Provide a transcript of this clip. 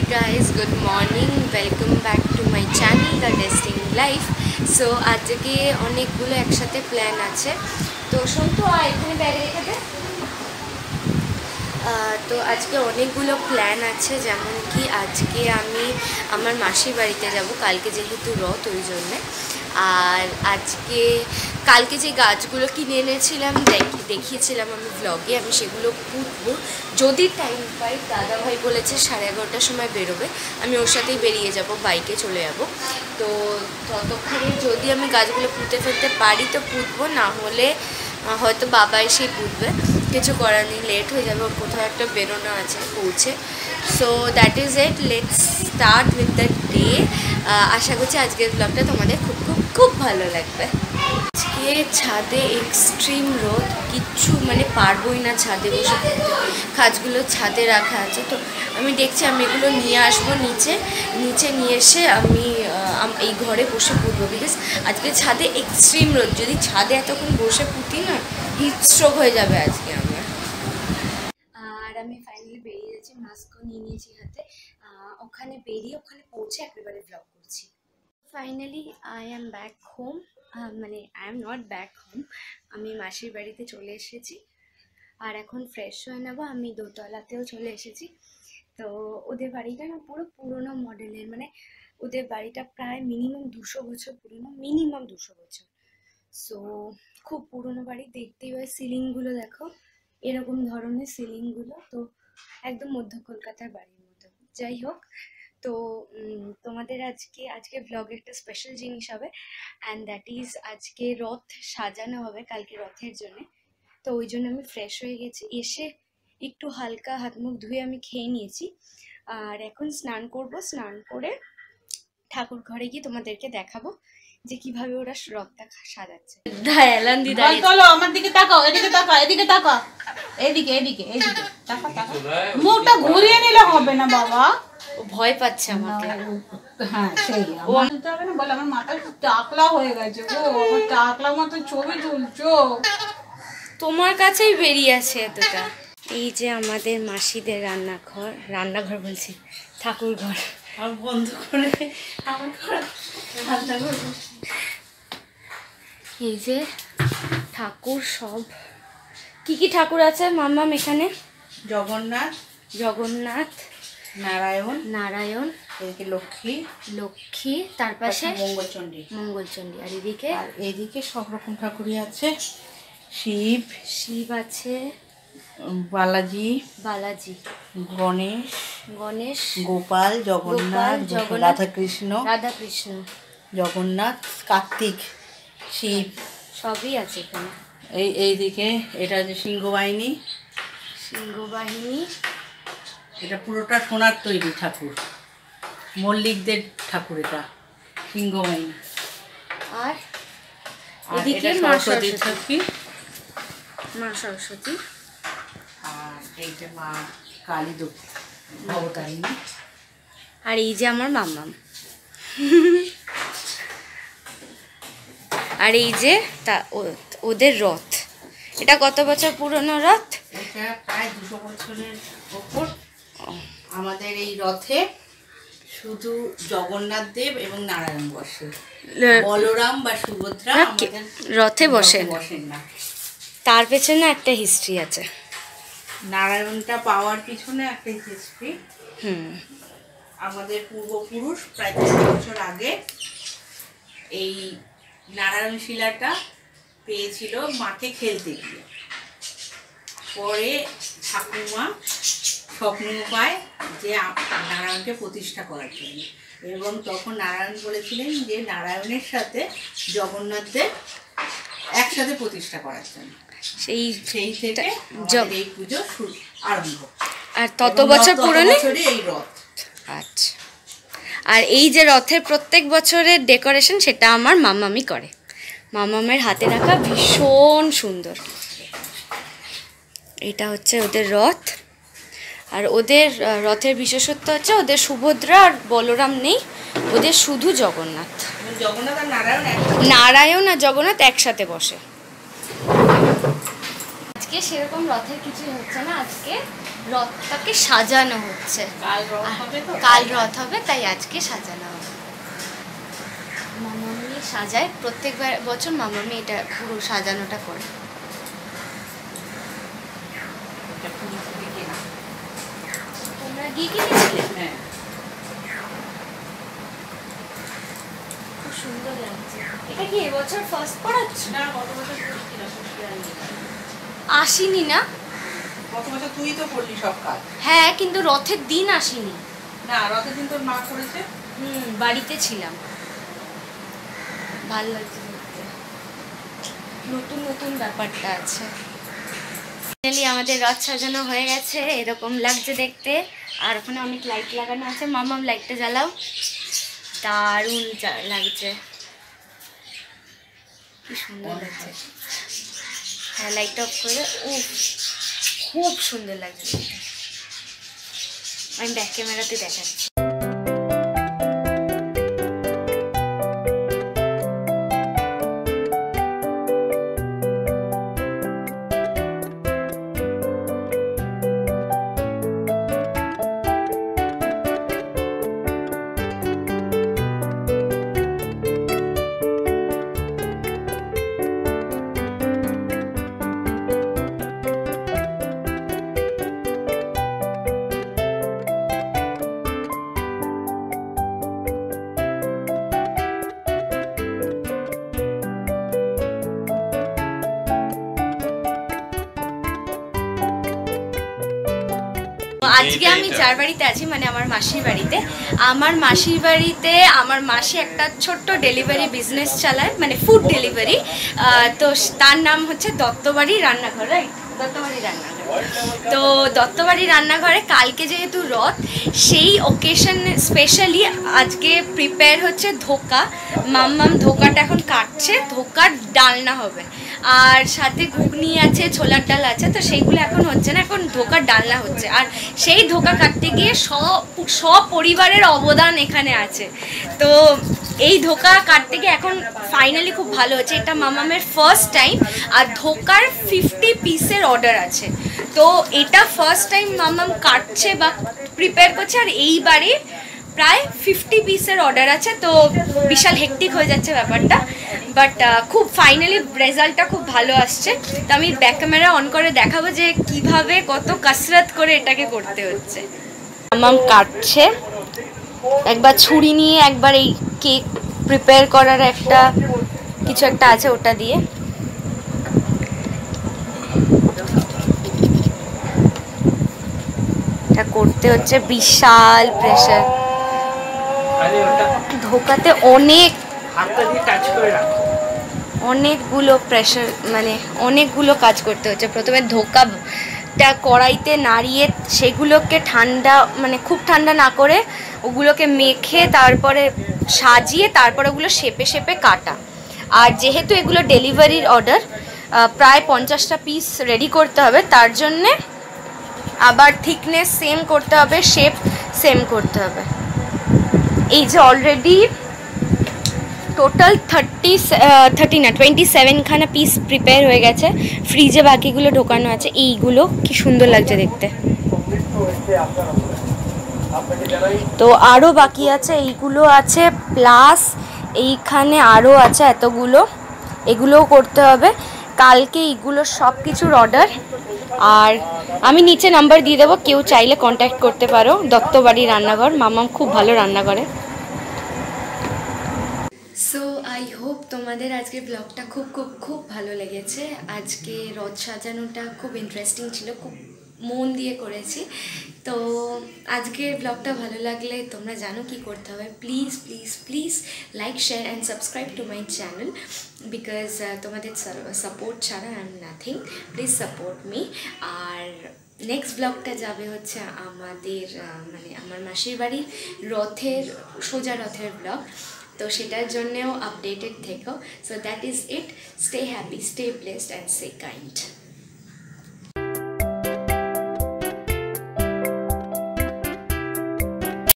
guys, good morning. Welcome back to my channel The Destined Life. So আজকে অনেকগুলো একসাথে plan আছে। তো শুনতো এখানে ব্যাগে রেখে দে। তো আজকে অনেকগুলো প্ল্যান আছে, যেমন কি আজকে আমি আমার মাসির বাড়িতে যাব, কালকে যেহেতু রথ ওই জন্যে। আর কালকে যে গাছগুলো কিনে এনেছিলাম, দেখিয়েছিলাম আমি ব্লগে, আমি সেগুলো পুঁতবো যদি টাইম পাই। দাদাভাই বলেছে 11:30টার সময় বেরোবে, আমি ওর সাথেই বেরিয়ে যাব, বাইকে চলে যাব। তো ততক্ষণে যদি আমি গাছগুলো পুঁতে ফেলতে পারি তো পুঁতবো, না হলে হয়তো বাবা এসেই পুঁতবে। কিছু করার নেই, লেট হয়ে যাবে, ওর কোথাও একটা বেরোনো আছে পৌঁছে। So that is it, let's start with the day. আশা করছি আজকের ব্লগটা তোমাদের খুব খুব খুব ভালো লাগবে। আজকে ছাদে এক্সট্রিম রোদ, কিচ্ছু পারবোই না ছাদে বসে করতে। কাজগুলো ছাদে রাখা আছে, তো আমি দেখছি আমি এগুলো নিয়ে আসবো নিচে নিয়ে এসে আমি এই ঘরে বসে পুঁতবো। বিকজ আজকে ছাদে এক্সট্রিম রোদ, যদি ছাদে এতক্ষণ বসে পুঁতি না, হিট স্ট্রোক হয়ে যাবে আজকে আমার। আর আমি ফাইনালি বেরিয়ে যাচ্ছি, মাস্কও নিয়ে নিয়েছি হাতে। ওখানে পৌঁছে একেবারে ব্লগ করছি। Finally I am back home, I am not back home, আমি মাসির বাড়িতে চলে এসেছি। আর এখন ফ্রেশ হয়ে নেবো, আমি দোতলাতেও চলে এসেছি। তো ওদের বাড়িটা না পুরো পুরোনো মডেলের, ওদের বাড়িটা প্রায় মিনিমাম 200 বছর পুরনো, মিনিমাম 200 বছর। সো খুব পুরনো বাড়ি, দেখতেই হয়। সিলিংগুলো দেখো, এরকম ধরনের সিলিংগুলো, তো একদম মধ্য কলকাতার বাড়ির মতো। যাই হোক, তো তোমাদের আজকে ব্লগে একটা স্পেশাল জিনিস হবে, অ্যান্ড দ্যাট ইজ আজকে রথ সাজানো হবে কালকে রথের জন্য। তো ওই জন্য আমি ফ্রেশ হয়ে গেছি, এসে একটু হালকা হাত মুখ ধুয়ে আমি খেয়ে নিয়েছি। আর এখন স্নান করব, স্নান করে ঠাকুর ঘরে গিয়ে তোমাদেরকে দেখাবো যে কিভাবে ওরা রথটা সাজাচ্ছে। আমার দিকে তাকাও, এদিকে তাকাও, এদিকে তাকাও, এদিকে এদিকে এদিকে তাকাও, মুখটা ঘুরিয়ে নিলে হবে না বাবা, ও ভয় পাচ্ছে আমাকে। হ্যাঁ সেই হবে না বলে, আমার মাথা টাকলা হয়ে গেছে গো, আমার টাকলা মতো ছবি তুলছো, তোমার কাছেই বেরিয়ে আছে এতটা। এই যে আমাদের মাসিদের রান্নাঘর বলছি, ঠাকুর ঘর বন্ধ করে আমার রান্নাঘর। এই যে ঠাকুর, সব কি ঠাকুর আছে মাম্মাম এখানে? জগন্নাথ, নারায়ণ, এদিকে লক্ষ্মী, তার পাশে মঙ্গলচণ্ডী, আর এদিকে সব রকম ঠাকুরই আছে। শিব আছে, বালাজি, গণেশ, গোপাল, জগন্নাথ, রাধাকৃষ্ণ, জগন্নাথ, কার্তিক, শিব সবই আছে এখানে। এইদিকে এটা হচ্ছে সিংহবাহিনী, এটা পুরোটা সোনার তৈরি ঠাকুর, মল্লিকদের ঠাকুর এটা সিংহবাহিনী। আর এদিকে মা সরস্বতী, আর এইটা মা কালী ভবতারিণী। আর এই যে আমার মাম্মাম। আর এই যে ওদের রথ, এটা কত বছর পুরনো রথ? এটা প্রায় 200 বছরের ওপর। আমাদের এই রথে শুধু জগন্নাথ দেব এবং নারায়ণ বসে, বলরাম বা সুভদ্রা রথে বসেন না। তার পেছনে একটা হিস্ট্রি আছে, নারায়ণটা পাওয়ার পিছনে একটা হিস্ট্রি। আমাদের পূর্বপুরুষ প্রায় 300 বছর আগে এই নারায়ণ শিলাটা পেয়েছিল মাঠে খেলতে গিয়ে। পরে ঠাকুমা স্বপ্ন পায় যে নারায়ণকে প্রতিষ্ঠা করার জন্য, এবং তখন নারায়ণ বলেছিলেন যে নারায়ণের সাথে জগন্নাথদের একসাথে প্রতিষ্ঠা করার জন্য। সেই থেকে এই পুজো আরম্ভ। আর তত বছর পুরনো এই রথ। আচ্ছা, আর এই যে রথের প্রত্যেক বছরের ডেকোরেশন, সেটা আমার মাম্মামি করে। মাম্মামের হাতে রাখা, ভীষণ সুন্দর। এটা হচ্ছে ওদের রথ, আর ওদের রথের বিশেষত্ব হচ্ছে ওদের সুভদ্রা আর বলরাম নেই, ওদের শুধু জগন্নাথ। নারায়ণ আর জগন্নাথ একসাথে বসে। আজকে সেরকম রথের কিছুই হচ্ছে না, আজকে রথটাকে সাজানো হচ্ছে। কাল রথ হবে, তাই আজকে সাজানো হবে। মামামি সাজায়, প্রত্যেক বছর মামামি এটা পুরো সাজানোটা করে। তোমরা গিয়ে কিনেছিলে? হ্যাঁ, খুব সুন্দর লাগছে। এটা কি এবছর ফার্স্ট পড়াচ্ছ? না, গত বছর আসিনি না? গত বছর তুই তো করলি সব কাজ। হ্যাঁ, কিন্তু রথের দিন আসিনি। না, রথের দিন তোর মা করেছে। বাড়িতে ছিলাম। ভালো লাগছে দেখতে, নতুন নতুন ব্যাপারটা আছে। ফাইনালি আমাদের রথ সাজানো হয়ে গেছে, এরকম লাগছে দেখতে। আর ওখানে অনেক লাইট লাগানো আছে। মামাম লাইটটা জ্বালাও, দারুণ লাগছে, কি সুন্দর লাগছে। হ্যাঁ, লাইট অফ করে। ও খুব সুন্দর লাগছে, আমি ব্যাক ক্যামেরাতে দেখাচ্ছি। আজকে আমি যার বাড়িতে আছি, মানে আমার মাসির বাড়িতে। আমার মাসির বাড়িতে আমার মাসি একটা ছোট্ট ডেলিভারি বিজনেস চালায়, মানে ফুড ডেলিভারি। তো তার নাম হচ্ছে দত্তবাড়ি রান্নাঘর, রাইট? দত্তবাড়ি রান্নাঘর। তো দত্তবাড়ি রান্নাঘরে কালকে যেহেতু রথ, সেই ওকেশন স্পেশালি আজকে প্রিপেয়ার হচ্ছে ধোকা। মাম্মাম ধোকাটা এখন কাটছে, ধোকার ডালনা হবে। আর সাথে ঘুগনি আছে, ছোলার ডাল আছে, তো সেইগুলো এখন হচ্ছে না, এখন ধোকার ডালনা হচ্ছে। আর সেই ধোকা কাটতে গিয়ে সব পরিবারের অবদান এখানে আছে। তো এই ধোকা কাটতে গিয়ে এখন ফাইনালি খুব ভালো হচ্ছে। এটা মামামের ফার্স্ট টাইম, আর ধোকার 50 পিসের অর্ডার আছে। তো এটা ফার্স্ট টাইম মামাম কাটছে বা প্রিপেয়ার করছে, আর এইবারে প্রায় 50 পিসের অর্ডার আছে। তো বিশাল হেক্টিক হয়ে যাচ্ছে ব্যাপারটা, বাট খুব ফাইনালি রেজাল্টটা খুব ভালো আসছে। তো আমি ব্যাক ক্যামেরা অন করে দেখাবো যে কিভাবে কত কসরত করে এটাকে করতে হচ্ছে। মামাম কাটছে, একবার ছুরি নিয়ে, একবার এই কেক প্রিপেয়ার করার একটা কিছু একটা আছে, ওটা দিয়ে। এটা করতে হচ্ছে বিশাল প্রেসার। ধোকাতে অনেকগুলো প্রেসার, মানে অনেকগুলো কাজ করতে হচ্ছে। প্রথমে ধোকাটা কড়াইতে নাড়িয়ে সেগুলোকে ঠান্ডা, মানে খুব ঠান্ডা না করে ওগুলোকে মেখে তারপরে সাজিয়ে তারপরে ওগুলো শেপে শেপে কাটা। আর যেহেতু এগুলো ডেলিভারির অর্ডার, প্রায় 50টা পিস রেডি করতে হবে, তার জন্যে আবার থিকনেস সেম করতে হবে, শেপ সেম করতে হবে। এই যে অলরেডি টোটাল 27খানা পিস প্রিপেয়ার হয়ে গেছে, ফ্রিজে বাকিগুলো ঢোকানো আছে। এইগুলো কি সুন্দর লাগছে দেখতে। তো আরও বাকি আছে, এইগুলো আছে, প্লাস এইখানে আরও আছে এতগুলো, এগুলোও করতে হবে কালকে। এইগুলো সব কিছুর অর্ডার। আর আমি নিচে নাম্বার দিয়ে দেবো, কেউ চাইলে কন্ট্যাক্ট করতে পারো। দত্তবাড়ি রান্নাঘর, মামাম খুব ভালো রান্না করে। সো আই হোপ তোমাদের আজকের ব্লগটা খুব খুব খুব ভালো লেগেছে। আজকে রথ সাজানোটা খুব ইন্টারেস্টিং ছিল, খুব মন দিয়ে করেছি। তো আজকের ব্লগটা ভালো লাগলে তোমরা জানো কি করতে হবে। Please please please like, share and subscribe to my channel, because তোমাদের সাপোর্ট ছাড়া I am nothing. Please support me. আর নেক্সট ব্লগটা যাবে হচ্ছে আমাদের মানে আমার মাসির বাড়ির রথের, সোজা রথের ব্লগ। তো সেটার জন্যেও আপডেটেড থেকো। So that is it. Stay happy, stay blessed and stay kind.